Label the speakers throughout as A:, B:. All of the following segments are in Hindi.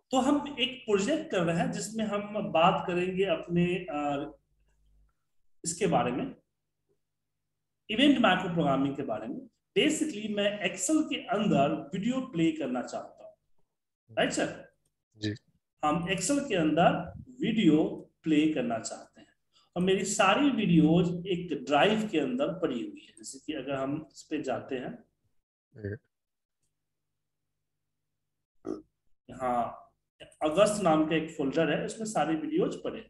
A: तो हम एक प्रोजेक्ट कर रहे हैं जिसमें हम बात करेंगे अपने इसके बारे में, इवेंट माइक्रो प्रोग्रामिंग के बारे में। बेसिकली मैं एक्सेल के अंदर वीडियो प्ले करना चाहता हूँ, राइट सर।
B: जी।
A: हम एक्सेल के अंदर वीडियो प्ले करना चाहते हैं और मेरी सारी वीडियोज एक ड्राइव के अंदर पड़ी हुई है। जैसे कि अगर हम इस पे जाते हैं, यहाँ अगस्त नाम का एक फोल्डर है, उसमें सारी वीडियोज पड़े।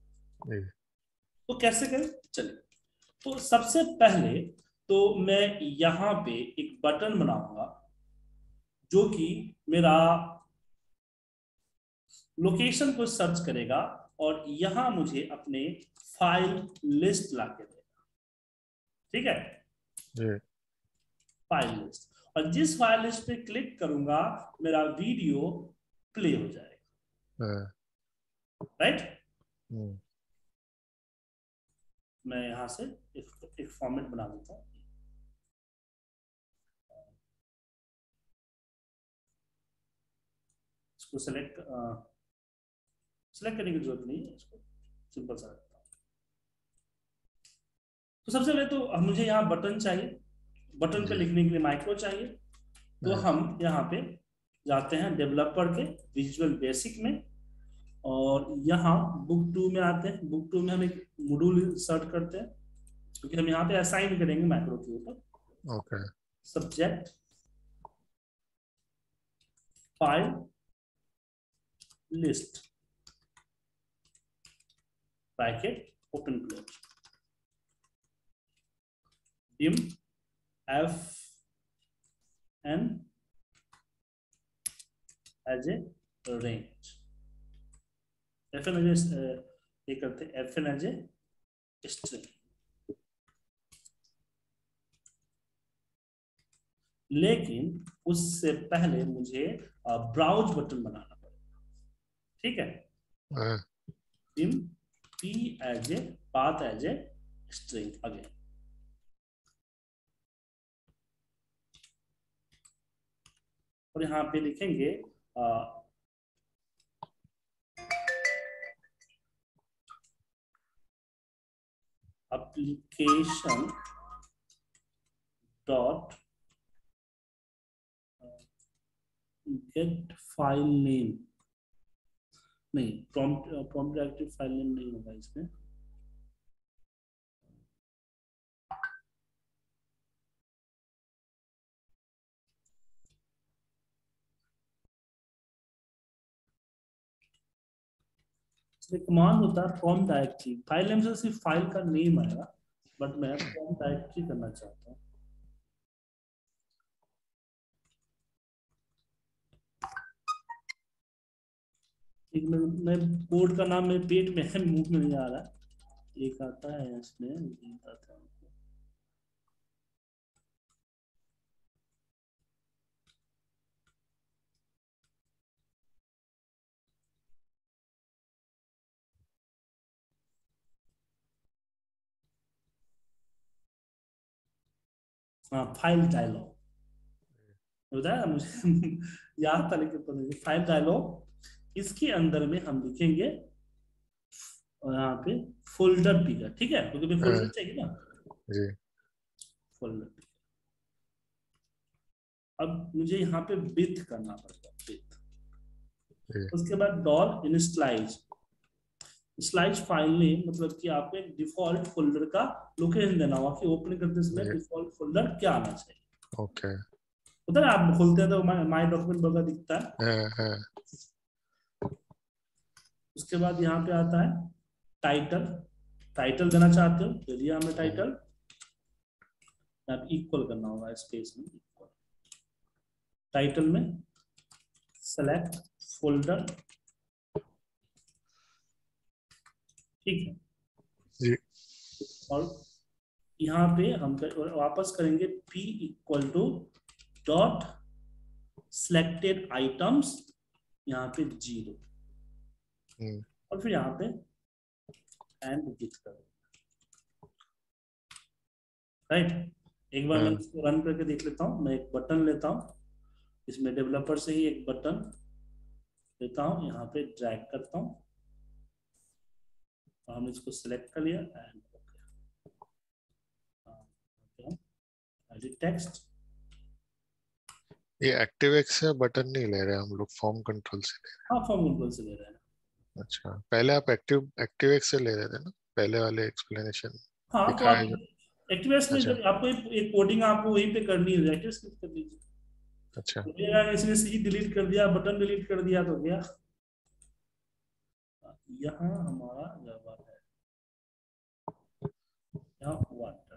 A: तो कैसे करें, चलिए। तो सबसे पहले तो मैं यहाँ पे एक बटन बनाऊंगा जो कि मेरा लोकेशन को सर्च करेगा और यहां मुझे अपने फाइल लिस्ट ला के देगा। ठीक है,
B: जी।
A: File list. और जिस फाइल लिस्ट पे क्लिक करूंगा मेरा वीडियो प्ले हो जाएगा, राइट। मैं यहां से एक फॉर्मेट बना देता हूं। इसको सेलेक्ट करने की जरूरत नहीं है, इसको सिंपल सा रखता हूं। तो सबसे पहले तो मुझे यहाँ बटन चाहिए, बटन पे
B: जी।
A: लिखने के लिए माइक्रो चाहिए। तो हम यहाँ पे जाते हैं डेवलपर के विजुअल बेसिक में और यहाँ बुक 2 में आते हैं। बुक 2 में हम एक मॉड्यूल सर्च करते हैं क्योंकि हम यहाँ पे असाइन करेंगे माइक्रो के ऊपर।
B: Okay.
A: Subject file list bracket open close dim F N as a range. F N as ये करते हैं, F N as a string. लेकिन उससे पहले मुझे ब्राउज बटन बनाना पड़ेगा, ठीक है। Dim p as a path as a string again. और यहाँ पे लिखेंगे application dot get file name. नहीं, प्रॉम्प्ट डायरेक्टरी फाइल नेम नहीं होगा इसमें। कमांड होता है प्रॉम्प्ट डायरेक्टरी, फाइल नेम से सिर्फ फाइल का नेम आएगा, बट मैं प्रॉम्प्ट डायरेक्टरी करना चाहता हूँ। एक मैं कोड का नाम मेरे पेट में है, मुंह में नहीं आ रहा। एक आता है इसमें, एक आता है। हाँ, फाइल डायलॉग बताया मुझे याद था लेकिन पता नहीं। फाइल डायलॉग, इसके अंदर में हम लिखेंगे और यहाँ पे फोल्डर पिकर, ठीक है, क्योंकि फोल्डर चाहिए ना।
B: जी।
A: Folder picker. अब मुझे यहाँ पे विथ करना पड़ेगा, विथ। उसके बाद dot initialize. Slide file name मतलब कि आपको एक डिफॉल्ट फोल्डर का लोकेशन देना होगा कि ओपन करते समय डिफॉल्ट फोल्डर क्या आना चाहिए।
B: ओके।
A: होता है ना, आप खोलते हैं तो माय डॉक्यूमेंट वगैरह दिखता है। उसके बाद यहाँ पे आता है टाइटल। टाइटल देना चाहते हो तो दिया हमने टाइटल। आप इक्वल करना होगा स्पेस में, इक्वल। टाइटल में सेलेक्ट फोल्डर, ठीक है।
B: जी।
A: और यहाँ पे हम वापस करेंगे p equal to dot selected items, यहाँ पे 0, और फिर यहाँ पे एंड विथ करें, राइट। एक बार मैं इसको रन करके देख लेता हूँ। मैं एक बटन लेता हूँ, इसमें डेवलपर से ही एक बटन लेता हूँ, यहाँ पे ड्रैग करता हूँ और हमने इसको सिलेक्ट कर लिया एंड एडिट टेक्स्ट।
B: ये एक्टिव एक्स से बटन नहीं ले रहे हम लोग, फॉर्म कंट्रोल से ले
A: हाँ फॉर्म कंट्रोल से ले रहे हैं।
B: रहे। अच्छा, पहले आप एक्टिव एक्टिव एक्स से ले रहे थे ना, पहले वाले एक्सप्लेनेशन
A: हाँ तो
B: दिखाया
A: आप
B: जो।
A: एक्टिवेट्स में
B: अच्छा
A: जब आपको एक कोडिंग आपको वहीं पे करनी है, एक्टिवेट्स क्लिक कर लीजिए।
B: अच्छा।
A: तो ये अगर इसने सी डिलीट कर दिया, बटन डिलीट कर दिया तो गया। यहाँ हमारा गड़बड़ है, यहाँ water.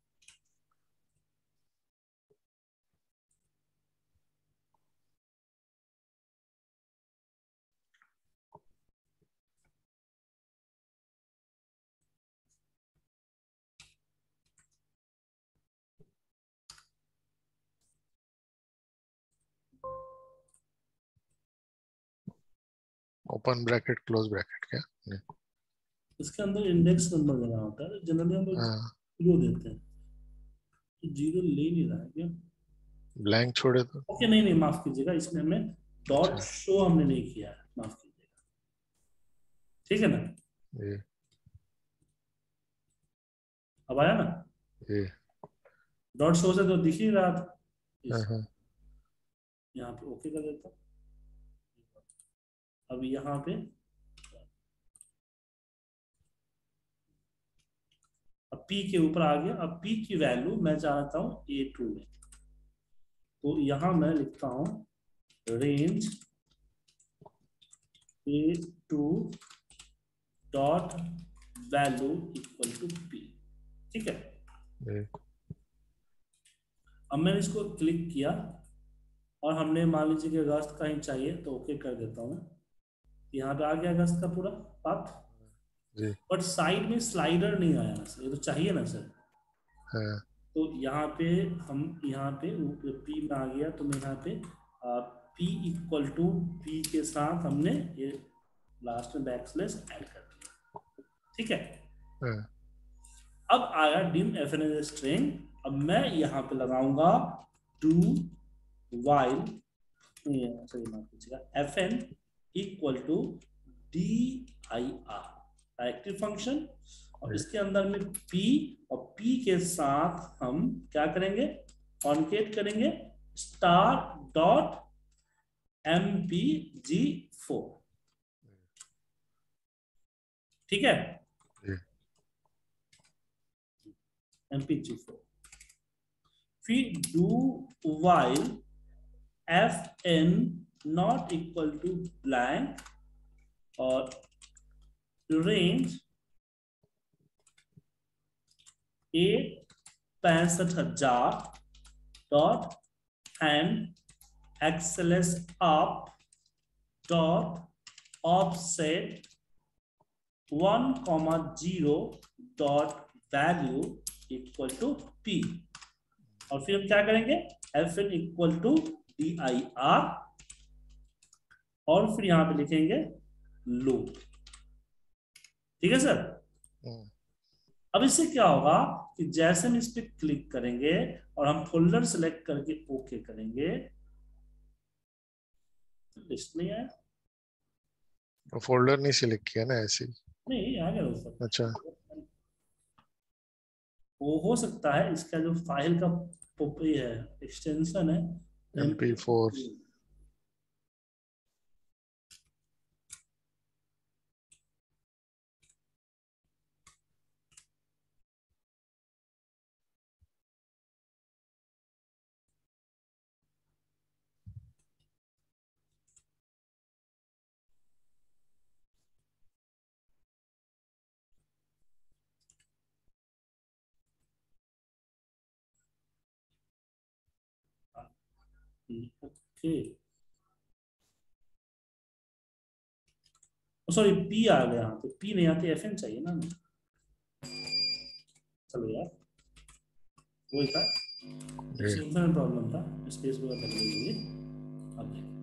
B: Open bracket close bracket क्या नहीं।
A: इसके अंदर इंडेक्स नंबर लगा होता है, जनरली हम लोग
B: हाँ,
A: जीरो देते हैं, तो जीरो ले नहीं रहा है क्या?
B: ब्लैंक छोड़े तो।
A: ओके नहीं नहीं, माफ कीजिएगा, इसमें हमें डॉट
B: अच्छा
A: शो हमने नहीं किया है, माफ कीजिएगा, ठीक है ना?
B: ये
A: अब आया ना?
B: ये
A: डॉट शो से तो दिख ही रहा था।
B: हाँ
A: इस
B: हाँ
A: यहाँ पे ओके कर देता हूँ। अब यहाँ पे अब P के ऊपर आ गया। अब P की वैल्यू मैं चाहता हूँ A2 में, तो यहाँ मैं लिखता हूँ range A2 dot value equal to P, ठीक है।
B: ये
A: अब मैंने इसको क्लिक किया और हमने मान लीजिए कि अगस्त का ही चाहिए, तो ओके कर देता हूँ। यहाँ पे आ गया अगस्त का पूरा पाथ,
B: जी
A: बट साइड में स्लाइडर नहीं आया ना सर, ये तो चाहिए ना सर।
B: हाँ
A: तो यहाँ पे हम यहाँ पे P में आ गया, तो मैं यहाँ पे P इक्वल टू P के साथ हमने ये लास्ट में बैकस्लैश ऐड कर दिया, ठीक है।
B: हाँ
A: अब आया डिम एफएन स्ट्रिंग। अब मैं यहाँ पे लगाऊंगा डू वाइल, सॉरी माफ कीजिएगा, FN equal to dir directive function, और
B: ये
A: इसके अंदर में p, और p के साथ हम क्या करेंगे, कॉन्केट करेंगे स्टार डॉट mpg4, ठीक है,
B: ये
A: mpg4। फिर do while fn not equal to blank और range 65,000 dot end XLS up dot offset 1,0 dot value equal to p, और फिर हम क्या करेंगे fn इक्वल टू dir, और फिर यहां पे लिखेंगे लूप, ठीक है सर।
B: हम्म,
A: अब इससे क्या होगा कि जैसे हम इस पे क्लिक करेंगे और हम फोल्डर सेलेक्ट करके ओके करेंगे, लिस्ट नहीं आया,
B: वो फोल्डर नहीं सिलेक्ट किया ना ऐसे ही।
A: नहीं आ गया दोस्तों।
B: अच्छा
A: वो हो सकता है इसका जो फाइल का ये है, एक्सटेंशन है
B: MP4।
A: MP4। Okay, sorry P आ गया, यहाँ पे पी नहीं आती, एफएन चाहिए ना हमें। चलो यार, वही था,
B: ये
A: एक्सटेंशन में प्रॉब्लम था, स्पेस वगैरह कर लीजिए। अब देखिए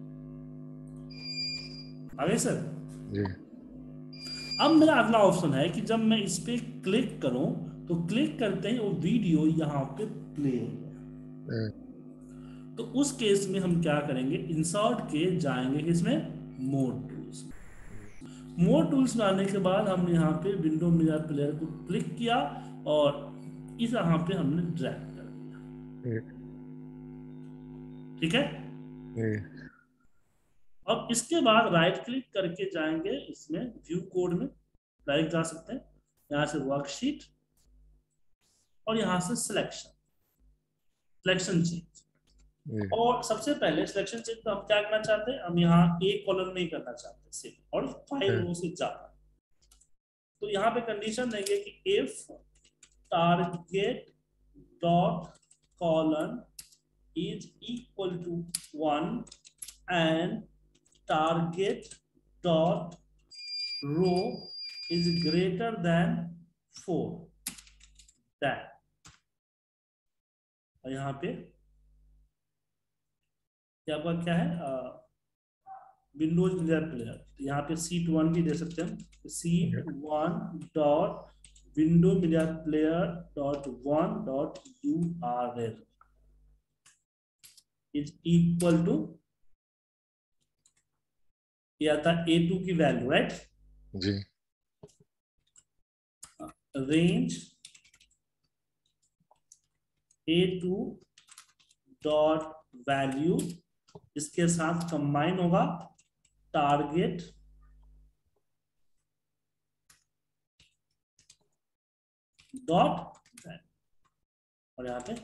A: आ गए सर।
B: जी
A: अब मेरा अगला ऑप्शन है कि जब मैं इस पे क्लिक करूं तो क्लिक करते ही वो वीडियो यहाँ पे प्ले हो गया।
B: ये
A: तो उस केस में हम क्या करेंगे, इंसर्ट के जाएंगे इसमें मोर टूल्स। मोर टूल्स में आने के बाद हमने यहाँ पे विंडो मीडिया प्लेयर को क्लिक किया और इस यहाँ पे हमने ड्रैग कर दिया। ठीक है। अब इसके बाद राइट क्लिक करके जाएंगे इसमें व्यू कोड में, डायरेक्ट जा सकते हैं यहाँ से वर्कशीट और यहाँ से सिलेक्शन चेंज। और सबसे पहले सिलेक्शन चेंज तो हम क्या करना चाहते हैं, हम यहाँ ए कॉलम नहीं करना चाहते सिर्फ, और 5 रो से ज्यादा। तो यहाँ पे कंडीशन देंगे कि if target dot column is equal to 1 and target dot row is greater than 4, that. और यहाँ पे क्या है विंडोज मीडिया प्लेयर, यहाँ पे C1 भी दे सकते हैं, C1 dot window media player dot 1 dot URL is equal to, यह था A2 की वैल्यू, राइट
B: जी,
A: रेंज A2 डॉट वैल्यू, इसके साथ कंबाइन होगा टारगेट डॉट और यहाँ पे,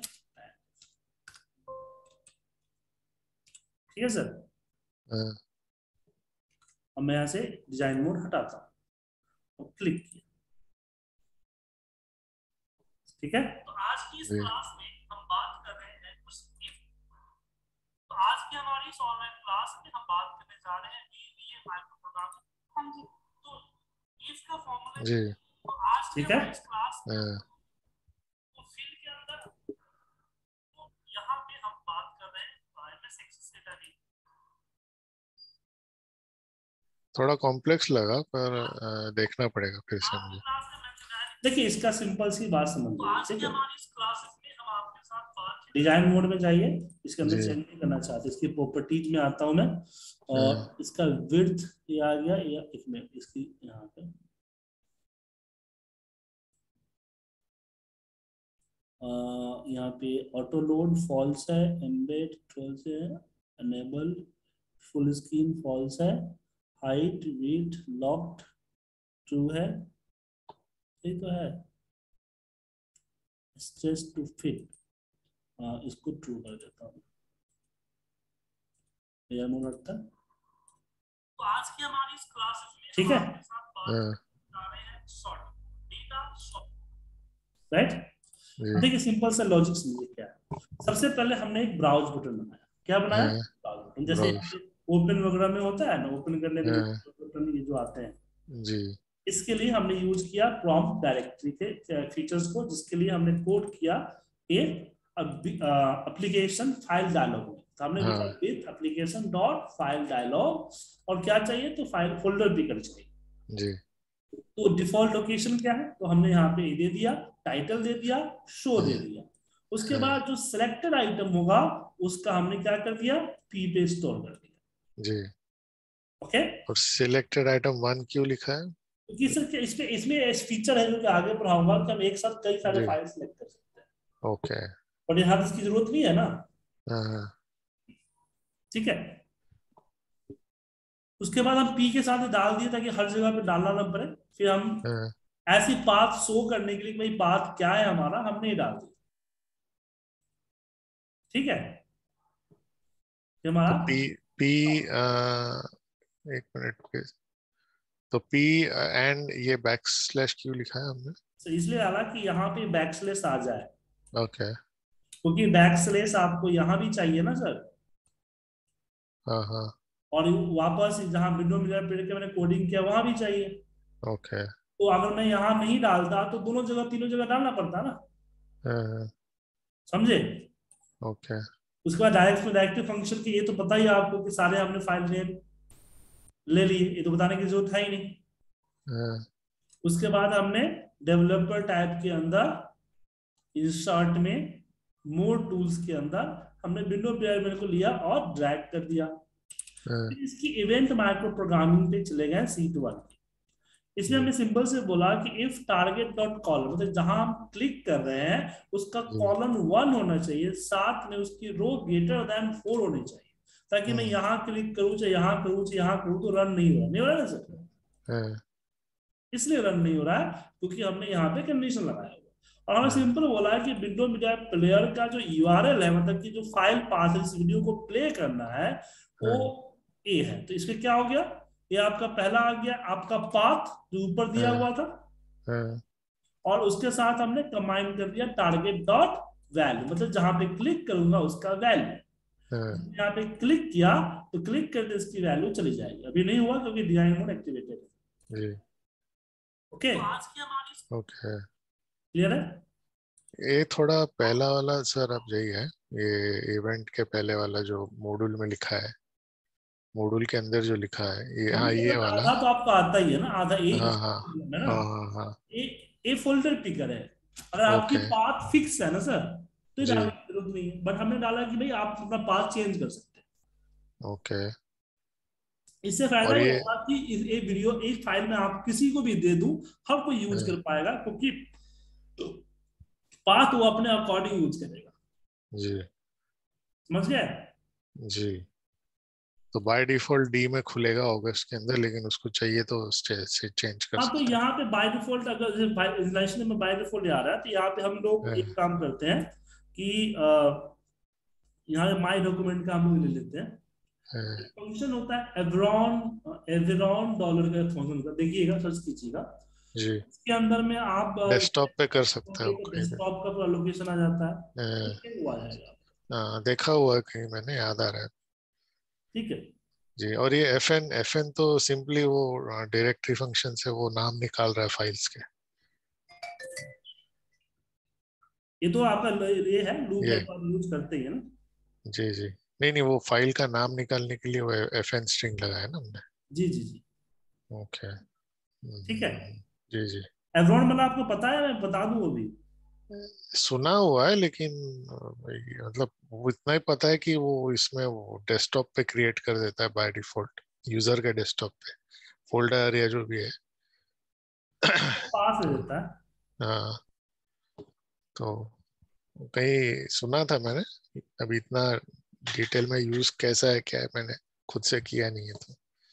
A: ठीक है सर। अब मैं यहाँ से डिजाइन मोड हटाता हूँ और क्लिक किया, ठीक है। तो आज की इस क्लास में हम बात कर रहे हैं कुछ if। तो आज की हमारी इस ऑनलाइन क्लास में हम बात करने जा रहे हैं VBA माइक्रो प्रोग्रामिंग। तो if का फॉर्मूला जी, तो आज की हमारी इस क्लास में तो फिल के अंदर तो यहाँ पे हम बात कर रहे हैं MS एक्सेस डेटा।
B: थोड़ा कॉम्प्लेक्स लगा पर देखना पड़ेगा फिर से मुझे।
A: देखिए इसका सिंपल सी बात समझ लीजिए, ठीक है। डिजाइन मोड में जाइए, इसके अंदर चेंज नहीं करना चाहते, इसकी प्रॉपर्टीज में आता हूं मैं, और इसका विड्थ ये आ गया, या इसमें इसकी यहाँ पे यहाँ पे ऑटो लोड फॉल्स है, एम्बेड फॉल्स है, एनेबल फुल स्क्रीन फॉल्स है, हाइट विड्थ लॉक्ड ट्रू है, ये तो है। स्ट्रेस टू फिट, इसको ट्रू कर देता हूँ, तो आज की हमारी इस क्लास में, ठीक है, राइट। देखिए सिंपल सा लॉजिक समझिए क्या है। सबसे पहले हमने एक ब्राउज बटन बनाया, क्या बनाया, ब्राउज बटन, जैसे ओपन वगैरह में होता है ना, ओपन करने के बटन ये जो आते हैं जी। इसके लिए हमने यूज किया प्रॉम्प्ट डायरेक्टरी के फीचर्स को, जिसके लिए हमने कोड किया एक एप्लीकेशन फाइल डायलॉग में। तो हमने लिखा with application dot file dialog, और क्या चाहिए तो फाइल फोल्डर पिकर चाहिए जी। तो डिफॉल्ट लोकेशन क्या है, तो हमने यहाँ पे दे दिया, टाइटल दे दिया, शो दे दिया। उसके बाद जो सिलेक्टेड आइटम होगा उसका हमने क्या कर दिया, पी पे स्टोर कर दिया जी। ओके,
B: और सिलेक्टेड आइटम 1 क्यों लिखा है,
A: क्योंकि सर इसमें फीचर है जो कि आगे पढ़ाऊंगा कि हम एक साथ कई सारे फाइल सिलेक्ट कर सकते हैं।
B: ओके,
A: और यहाँ इसकी जरूरत नहीं है ना, ठीक है। उसके बाद हम पी के साथ डाल दिए ताकि हर जगह पे डालना ना पड़े। फिर हम ऐसी पाथ शो करने के लिए भाई पाथ क्या है हमारा, हमने ही डाल दिया, ठीक है। हमारा
B: तो पी एक मिनट प्लीज, तो P एंड ये बैकस्लैश क्यों लिखा है हमने,
A: तो इसलिए डाला कि यहाँ पे बैकस्लैश आ जाए,
B: ओके,
A: क्योंकि बैकस्लैश आपको यहाँ भी चाहिए ना सर,
B: हाँ,
A: और वापस जहाँ विंडो मीडिया प्लेयर के मैंने कोडिंग किया वहां भी चाहिए,
B: ओके।
A: तो अगर मैं यहाँ नहीं डालता तो दोनों जगह तीनों जगह डालना पड़ता ना, समझे।
B: ओके,
A: उसके बाद डायरेक्टिव फंक्शन की, ये तो पता ही आपको कि सारे हमने फाइल नेम ले लिए, ये तो बताने की जरूरत है ही नहीं। उसके बाद हमने डेवलपर टाइप के अंदर इंसर्ट में मोर टूल्स के अंदर हमने विंडो प्लेयर को लिया और ड्रैग कर दिया।
B: हाँ,
A: फिर इसकी इवेंट माइक्रो प्रोग्रामिंग पे चले गए सीट 1। इसमें
B: जी
A: हमने सिंपल से बोला कि इफ टारगेट डॉट कॉलम, मतलब जहां हम क्लिक कर रहे हैं उसका
B: जी।
A: कॉलम 1 होना चाहिए, साथ में उसकी रो ग्रेटर देन 4 होनी चाहिए, ताकि मैं
B: हम्म,
A: यहाँ क्लिक करूँ चाहे यहाँ करूँ चाहे यहाँ करूँ तो रन नहीं हो रहा, नहीं हो रहा ना सर।
B: हाँ,
A: इसलिए रन नहीं हो रहा है क्योंकि हमने यहाँ पे कंडीशन लगाया हुआ है। और हमें
B: हाँ,
A: सिंपल बोला है कि विंडो मीडिया प्लेयर का जो यूआरएल है, मतलब कि जो फाइल पाथ इस वीडियो को प्ले करना है, वो
B: हाँ,
A: ए है। तो इसमें क्या हो गया, ये आपका पहला आ गया आपका पाथ जो ऊपर दिया
B: हाँ,
A: हुआ था,
B: हाँ,
A: और उसके साथ हमने कंबाइन कर दिया टारगेट डॉट वैल्यू, मतलब जहां पे क्लिक करूंगा उसका वैल्यू।
B: हाँ,
A: यहाँ पे क्लिक किया तो क्लिक करके इसकी वैल्यू चली जाएगी। अभी नहीं हुआ क्योंकि डिजाइन मोड एक्टिवेटेड है।
B: जी
A: ओके, तो आज की हमारी
B: ओके।
A: क्लियर है।
B: ये थोड़ा पहला वाला सर अब यही है, ये इवेंट के पहले वाला जो मॉड्यूल में लिखा है, मॉड्यूल के अंदर जो लिखा है ये, हाँ
A: मॉड्यूल
B: ये
A: का
B: वाला।
A: आधा तो आपको आता ही है ना, आधा ए
B: हाँ हाँ
A: है ना।
B: हाँ हाँ हाँ।
A: ए ए फोल्डर पिकर है। अगर आपकी
B: ओके।
A: पाथ फिक्स है ना सर, तो ये डालने
B: जी।
A: की जरूरत नहीं है, बट हमने डाला कि भाई आप अपना पाथ चेंज कर सकते हैं।
B: ओके।
A: इससे फायदा
B: और
A: ये
B: ये
A: होगा कि एक वीडियो एक फाइल में आप किसी को भी दे दूं, हर कोई यूज कर पाएगा, क्योंकि पाथ वो अपने अकॉर्डिंग यूज करेगा।
B: जी
A: समझ गए।
B: जी। तो बाय डिफॉल्ट डी में खुलेगा अगस्त के अंदर, लेकिन उसको चाहिए तो से चेंज कर
A: हाँ, तो
B: सकते
A: यहाँ पे बाय डिफॉल्ट अगर इंटरनेशनल में बाय डिफॉल्ट आ रहा है, तो यहाँ पे हम लोग एक
B: हैं।
A: काम करते हैं कि यहाँ पे माई डॉक्यूमेंट का हम लोग ले लेते हैं।
B: हैं,
A: एक फंक्शन होता है एवरॉन, एवरॉन डॉलर का फंक्शन होता है, देखिएगा सर्च कीजिएगा।
B: जी।
A: इसके अंदर में आप
B: डेस्कटॉप पे कर सकते हो कहीं पे।
A: डेस्कटॉप का पूरा लोकेशन आ जाता है,
B: हैं,
A: ठीक है, वो आ जाएगा।
B: हाँ, देखा हुआ है कहीं, मैंने याद आ रहा है।
A: ठीक है,
B: जी। और ये एफ एन तो सिंपली वो डायरेक्टरी फंक्शन से वो नाम निकाल रहा है फाइल्स के।
A: ये तो आपका ये है लूप है,
B: ये
A: तो आप यूज करते ही है ना।
B: जी जी। नहीं नहीं, वो फाइल का नाम निकालने के लिए वो एफ एन स्ट्रिंग लगाया ना हमने।
A: जी जी जी।
B: ओके।
A: ठीक है,
B: जी जी।
A: एवरॉन मतलब आपको पता है, मैं बता दूं अभी।
B: सुना हुआ है लेकिन मतलब वो इतना ही पता है कि वो इसमें वो डेस्कटॉप पे क्रिएट कर देता है बाय डिफॉल्ट, यूजर के डेस्कटॉप पे फोल्डर या जो भी है।
A: पास हो
B: तो
A: जाता है।
B: हाँ, तो कहीं सुना था मैंने। अभी इतना डिटेल में यूज कैसा है क्या है, मैंने खुद से किया नहीं है तो।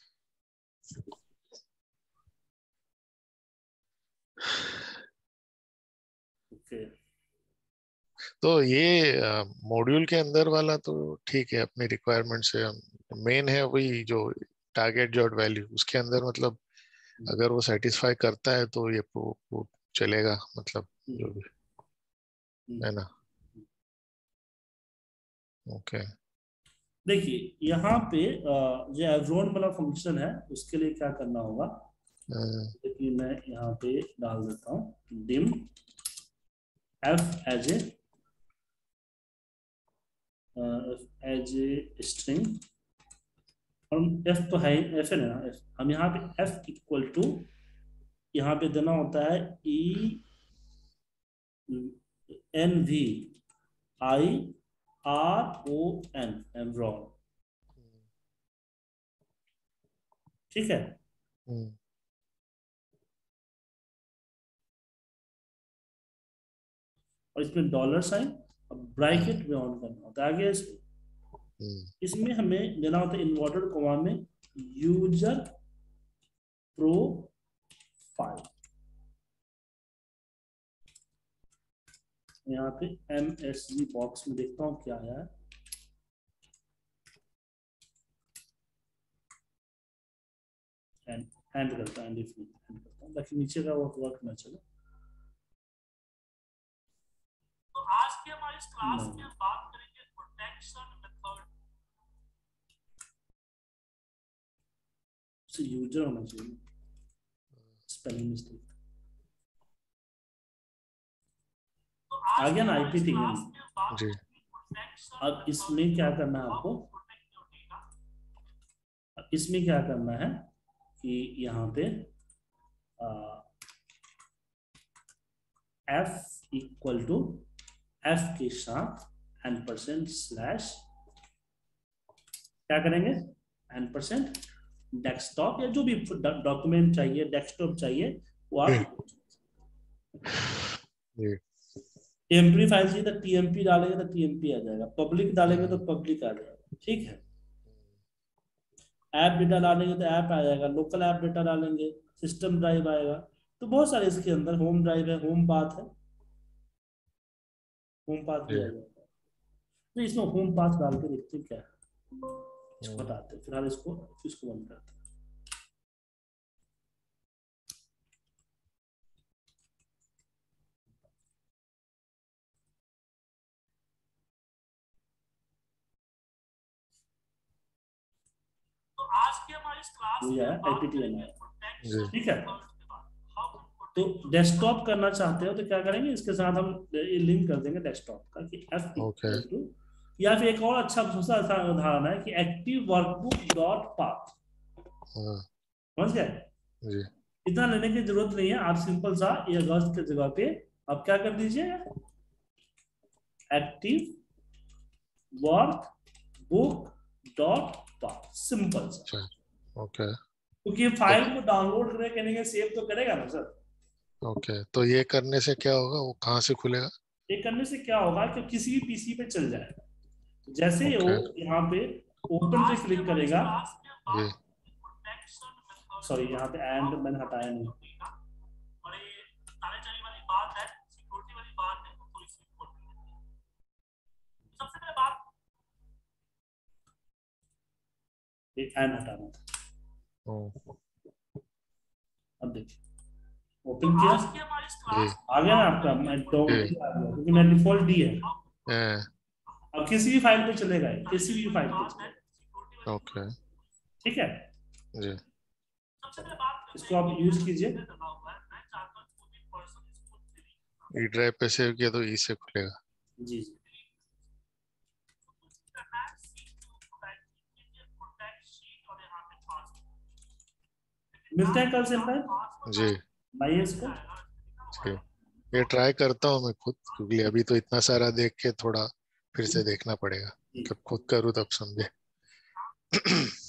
A: ओके,
B: तो ये मॉड्यूल के अंदर वाला तो ठीक है, अपनी रिक्वायरमेंट से मेन है वही जो टारगेट डॉट वैल्यू, उसके अंदर मतलब अगर वो सेटिस्फाई करता है तो ये वो चलेगा, मतलब जो भी है ना। ओके।
A: देखिए यहाँ पे जो एवरॉन वाला फंक्शन है उसके लिए क्या करना होगा, कि मैं यहाँ पे डाल देता हूँ dim F as a string, और एफ तो है, एफ है ना एफ, हम यहाँ पे एफ इक्वल टू यहाँ पे देना होता है E N V I R O N, environ. ठीक है, और इसमें डॉलर साइन ब्रैकेट में ऑन करना होता है आगे इसमें हमें देना होता है इन्वर्टेड कॉमा में यूजर प्रोफाइल। यहाँ पे MSG बॉक्स में देखता हूँ क्या आया है। एंड एंड करता है, एंड करता हूँ ताकि नीचे का वर्क ना चले। तो आज के हमारे इस क्लास में हम बात करेंगे प्रोटेक्शन मेथड से। यूजर होना चाहिए, स्पेलिंग मिस्टेक आ गया ना, IP ठीक है।
B: जी।
A: अब इसमें क्या करना है आपको, इसमें क्या करना है कि यहाँ पे F इक्वल टू F के साथ एन परसेंट स्लैश क्या करेंगे, एन% डेस्कटॉप या जो भी डॉक्यूमेंट चाहिए, डेस्कटॉप चाहिए, वो आप टेम्परी फाइल चाहिए तो टीएमपी डालेंगे तो टीएमपी आ जाएगा, पब्लिक डालेंगे तो पब्लिक आ जाएगा। ठीक है, ऐप डेटा डालेंगे तो ऐप आ जाएगा, लोकल ऐप डेटा डालेंगे सिस्टम ड्राइव आएगा। तो बहुत सारे इसके अंदर होम ड्राइव है, होम पाथ है, होम पाथ भी आ जाएगा। तो इसमें होम पाथ डाल के देखते हैं क्या है, इसको हटाते हैं फिलहाल, इसको बंद करते हैं। तो आज की हमारी क्लास में IPTNR, ठीक है। तो डेस्कटॉप करना चाहते हो तो क्या करेंगे, इसके साथ हम लिंक कर देंगे डेस्कटॉप का कि F या फिर एक और अच्छा उदाहरण है कि एक्टिव वर्कबुक डॉट पाथ, समझ गए। इतना लेने की जरूरत नहीं है, आप सिंपल सा ये अगस्त के जगह पे आप क्या कर दीजिए, active workbook dot path, simple सा।
B: ओके,
A: क्योंकि फाइल को डाउनलोड करेंगे, सेव तो करेगा ना सर।
B: ओके, तो ये करने से क्या होगा, वो कहाँ से खुलेगा?
A: ये करने से क्या होगा कि किसी भी पीसी पे चल जाएगा। तो जैसे वो यहाँ पे ओपन पे क्लिक करेगा, सॉरी यहाँ पे एंड मैंने हटाया नहीं, एंड हटाना था। अब देखिए ओपन किया, आ गया ना आपका, मैं क्योंकि मैं डिफॉल्ट डी है। अब किसी भी फाइल पे चलेगा, किसी भी फाइल पे।
B: ओके,
A: ठीक है
B: जी।
A: इसको आप यूज कीजिए।
B: ई ड्राइव पे सेव किया तो ई से खुलेगा।
A: जी जी, मिलते हैं कल से
B: जी
A: भाई इसको।
B: जी, ये ट्राई करता हूँ मैं खुद, क्योंकि अभी तो इतना सारा देख के थोड़ा फिर से देखना पड़ेगा, जब खुद करूँ तब समझे।